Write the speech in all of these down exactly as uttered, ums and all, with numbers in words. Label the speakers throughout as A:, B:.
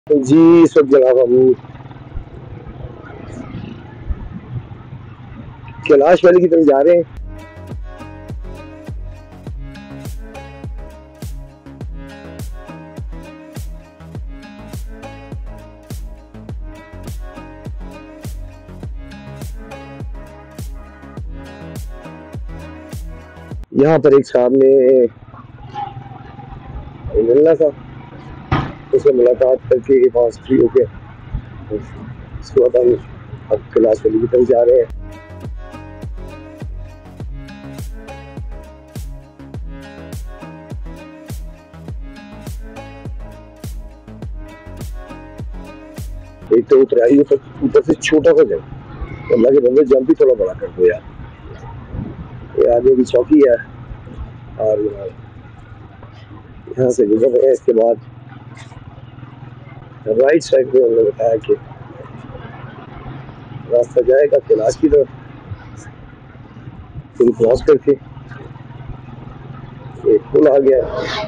A: जी इस वक्त जनाब हम कैलाश वैली की तरफ जा रहे हैं। यहाँ पर एक साहब ने मिलना था, उससे मुलाकात करके वहाँ से फ्री हो गया। उसके बाद हम अब कैलाश वैली की तरफ जा रहे हैं। एक तो उतराई ऊपर ऊपर से छोटा सा जगह, अल्लाह के बंदे जंप भी थोड़ा बड़ा कर दो यार। ये आगे की चौकी है और यहाँ से गुजर रहे हैं। इसके बाद राइट साइड पे उन्होंने बताया कि रास्ता जाएगा कैलाश की तरफ। फिर क्रॉस करके एक पुल आ गया।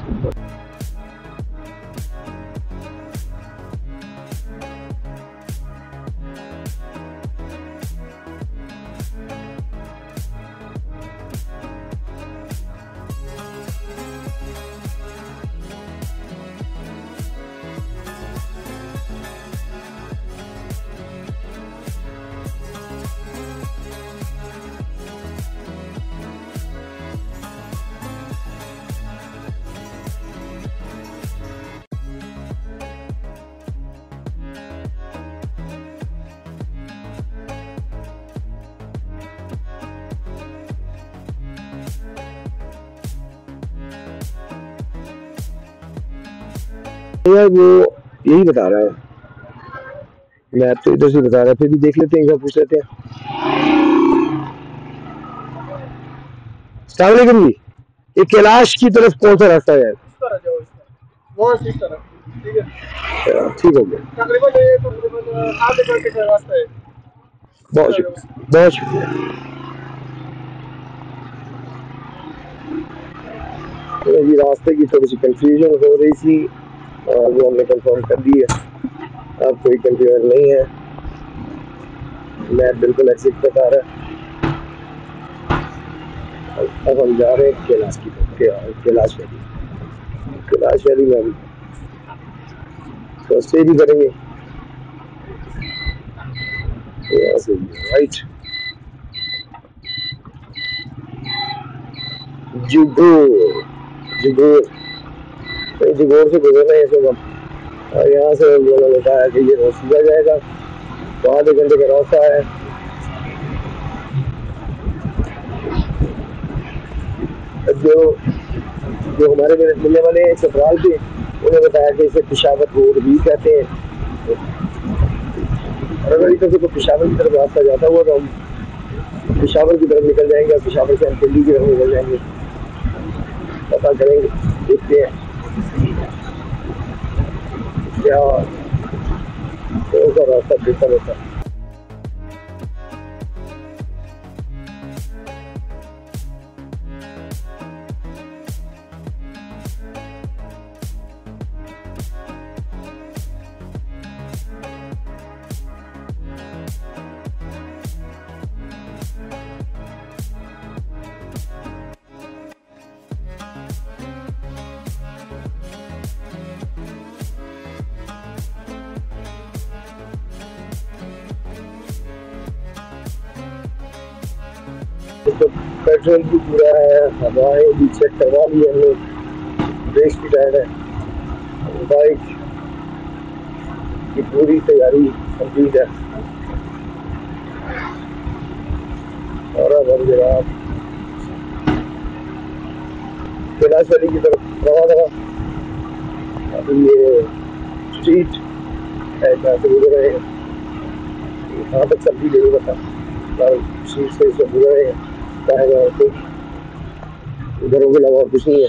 A: यार वो यही बता रहा है, मैं तो इधर से बता रहा, फिर भी देख लेते हैं, पूछ लेते हैं। अस्सलाम वालेकुम जी, ये कैलाश की तरफ कौन सा रास्ता है? ठीक हो गया, बहुत शुक्रिया बहुत शुक्रिया। तो ये रास्ते की थोड़ी सी कंफ्यूजन हो रही थी और वो हमने कंफर्म कर दी है, अब कोई कंफ्यूजन नहीं है। मैं बिल्कुल एग्जिट बता रहा। अब हम जा रहे हैं कैलाश की तरफ, कैलाश वैली। कैलाश वैली में हम तो स्टे भी करेंगे। यहाँ से राइट जुगोर जुगोर तो जुगोर से गुजरना है सब हम। और यहाँ से उन्होंने बताया कि ये सीधा जाएगा तो आधे घंटे का रास्ता है। जो जो हमारे मिलने वाले हैं सतराल के, उन्होंने बताया कि इसे पिशावर रोड भी कहते हैं। और अगर इधर से कोई पिशावर की तरफ रास्ता जाता हुआ तो हम पिशावर की तरफ निकल जाएंगे और पिशावर से हम दिल्ली की तरफ निकल जाएंगे। पता करेंगे, देखते हैं क्या कौन सा रास्ता बेहतर होता है। तो पेट्रोल भी पूरा है, हवाएं भी चेक करवा ली हमने, ब्रेक भी टाइट है, बाइक की पूरी तैयारी कंप्लीट है। और अब हम जनाब कैलाश वैली की तरफ रवाना था। अभी ये स्ट्रीट है जहाँ से गुजर रहे हैं, यहाँ तक सब भी नहीं बता स्ट्रीट से सब गुजर रहे हैं। तो घरों के अलावा कुछ नहीं है।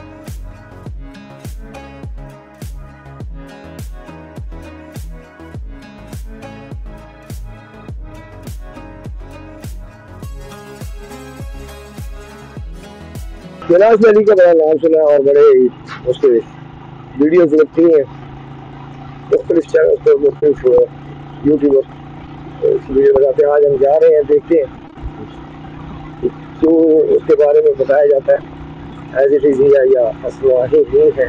A: कैलाश वैली का बड़ा नाम सुना और बड़े उसके वीडियोस लगती हैं। मुख्तलिफ चैनल पर मुख्तलिफ यूट्यूबर वीडियो लगाते हैं। आज हम जा रहे हैं, देखते हैं जो उसके बारे में बताया जाता है एज इट इज या, या अफवाह ही है।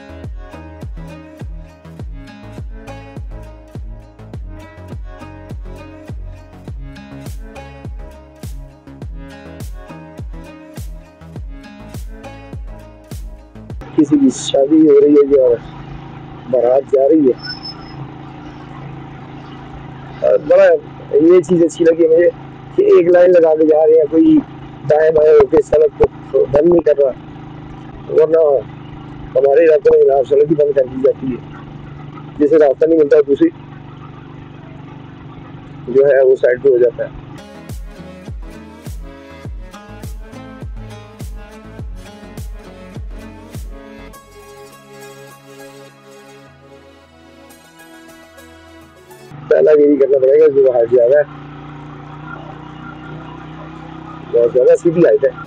A: किसी की शादी हो रही है जो बारात जा रही है। और बड़ा ये चीज़ अच्छी लगी मुझे कि एक लाइन लगा के जा रहे हैं, कोई दाएं बाएं होकर सड़क को बंद नहीं कर रहा, वरना हमारे इलाकों में यहाँ सड़क ही बंद कर दी जाती है, जिसे रास्ता नहीं मिलता दूसरी जो है वो साइड पे हो जाता है। पहला यही करना पड़ेगा जो हाइट ज्यादा है, बहुत ज्यादा सीधी हाइट है।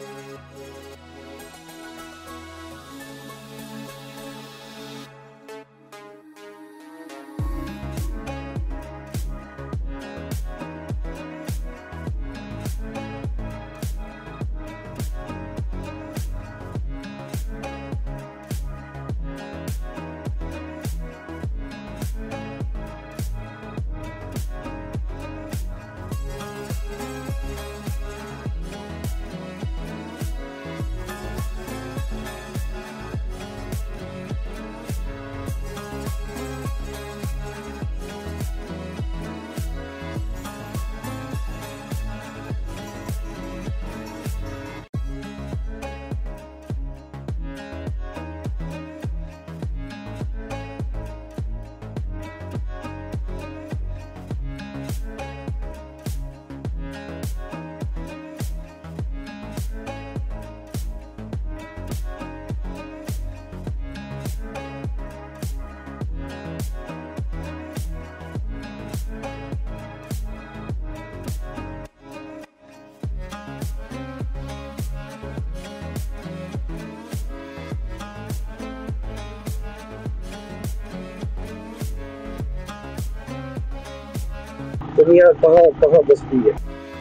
A: दुनिया कहाँ कहाँ बसती है।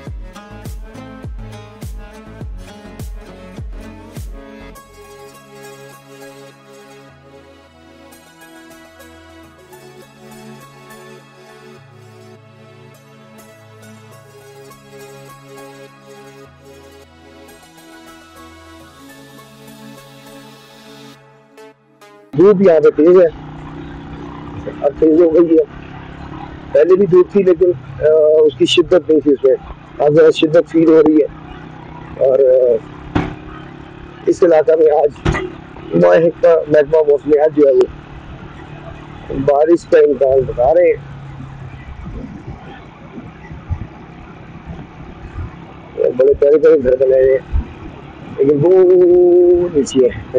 A: धूप यहाँ पे तेज है, अब तेज हो गई है। पहले भी धूप थी लेकिन आ, उसकी शिद्दत नहीं थी उसमें, अब ज़्यादा शिद्दत फील हो रही है। और आ, इस इलाका में आज माह का महकमा मौसमियात जो है वो बारिश का इम्कान बता रहे हैं। बड़े प्यारे प्यारे घर बनाए हैं लेकिन वो नीचे है।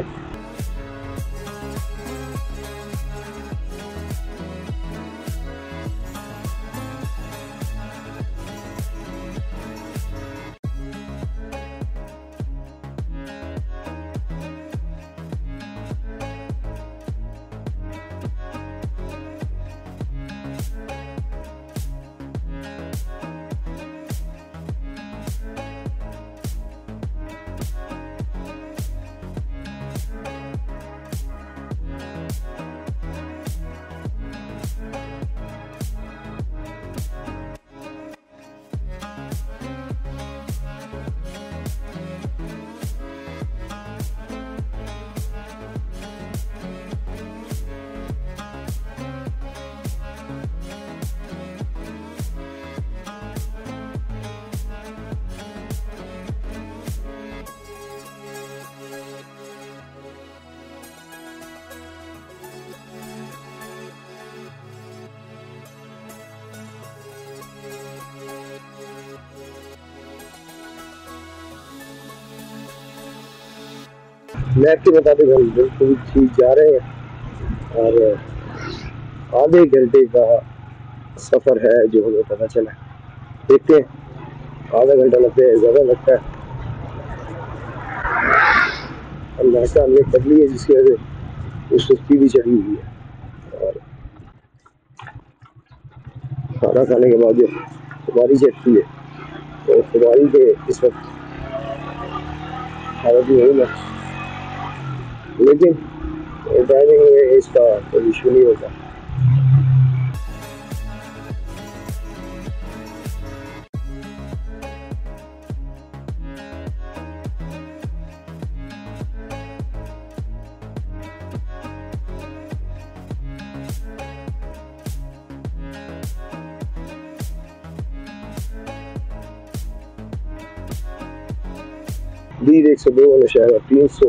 A: मैप के मुताबिक हम बिल्कुल ठीक जा रहे हैं और आधे घंटे का सफ़र है जो हमें पता चला। देखते हैं आधा घंटा लगता है, ज़्यादा लगता है। नाश्ता हमने कर लिया जिसकी वजह से सुस्ती भी चढ़ी हुई है और खाना खाने के बाद जो खुमारी चढ़ती है तो खुमारी के इस वक्त हालत में हूँ मैं, लेकिन ड्राइविंग में इसका कोई इशू नहीं होता। बीस एक सौ दो वाले शहर तीन सौ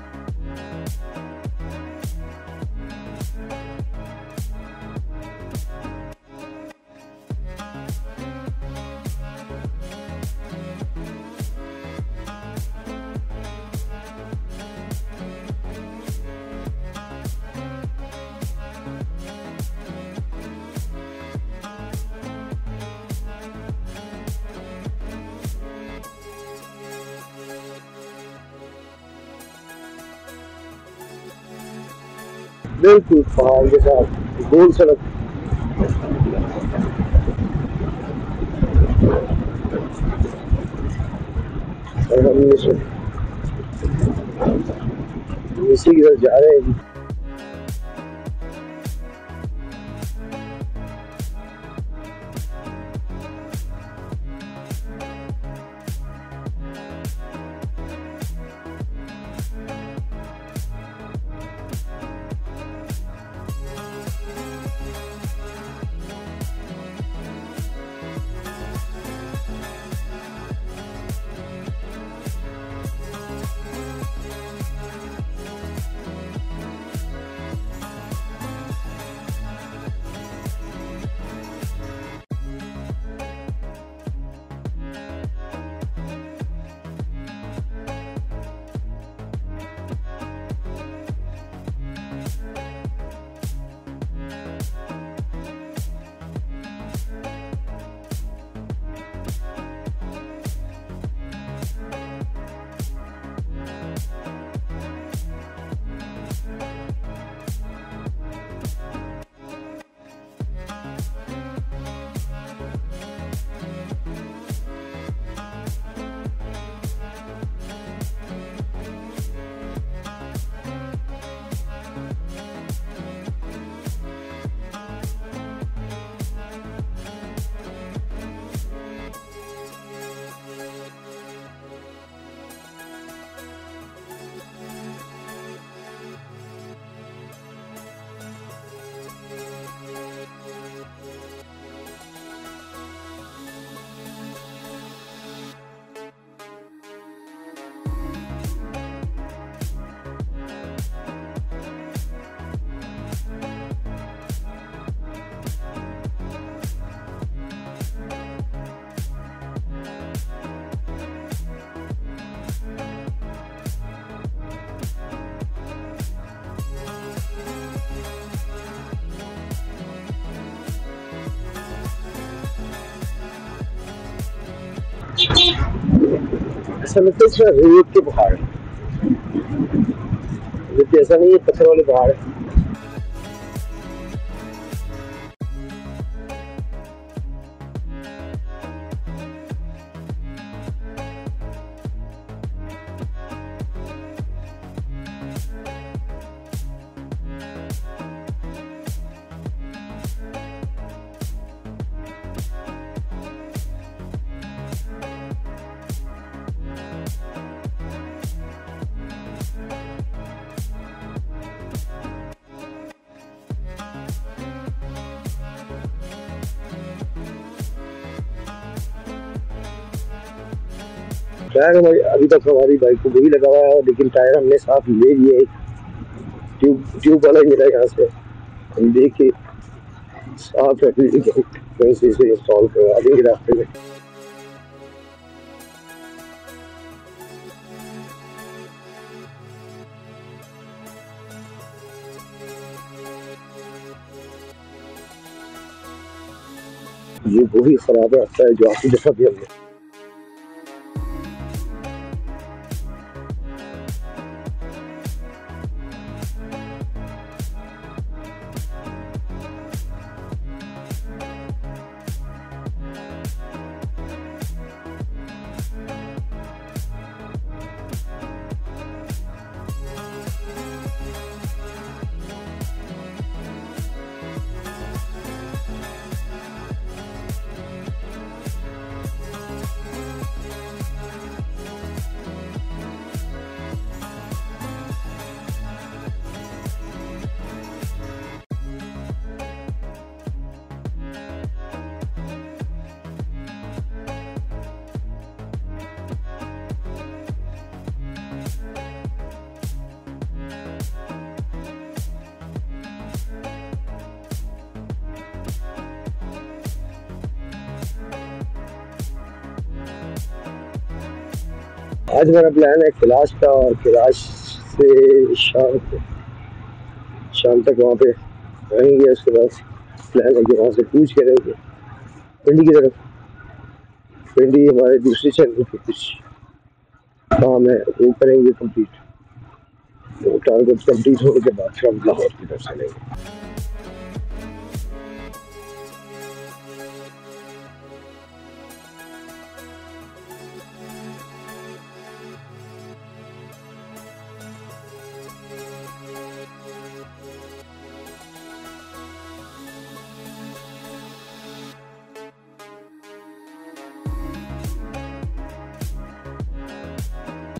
A: बिल्कुल पहाड़ के साथ गोल सड़क। और हम इसी की तरफ जा रहे हैं। ऐसा लगता है रेत के पहाड़ है, लेकिन ऐसा नहीं है, पत्थर वाले पहाड़ है। टायर अभी तक हमारी बाइक को भी लगा हुआ है, लेकिन टायर हमने साफ ले लिए, ट्यूब ट्यूब वाला ही मिला यहाँ से, हम देख के साफ कहीं से इसे इंस्टॉल करवा देंगे रास्ते में। ये वही खराब रास्ता है जो आखिरी दफा भी हमने आज मेरा प्लान है कैलाश का, और कैलाश से शाम को शाम तक वहाँ पे रहेंगे। उसके बाद प्लान है कि वहाँ से कूच करेंगे पिंडी की तरफ। पिंडी हमारे दूसरी चैनल पे कुछ काम है वो करेंगे कंप्लीट। तो टारगेट कंप्लीट होने के बाद फिर हम लाहौर की तरफ चलेंगे।